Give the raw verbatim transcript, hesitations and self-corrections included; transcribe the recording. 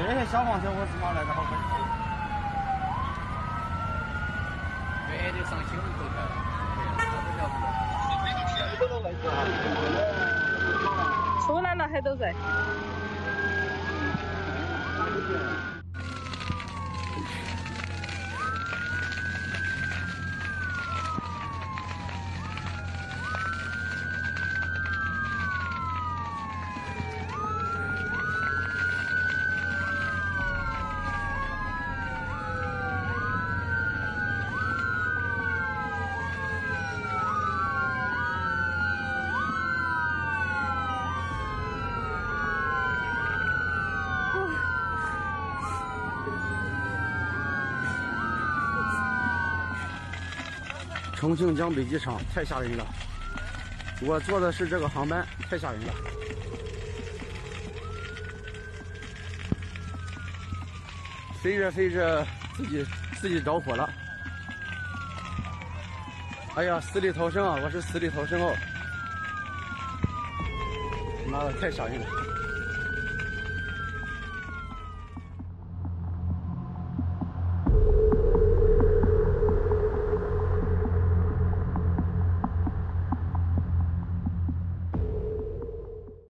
这些小黄车我起码来的好快。 对，得上新闻头条。 出来了还都在。 重庆江北机场太吓人了，我坐的是这个航班，太吓人了。飞着飞着，自己自己着火了。哎呀，死里逃生啊！我是死里逃生哦。妈的，太吓人了。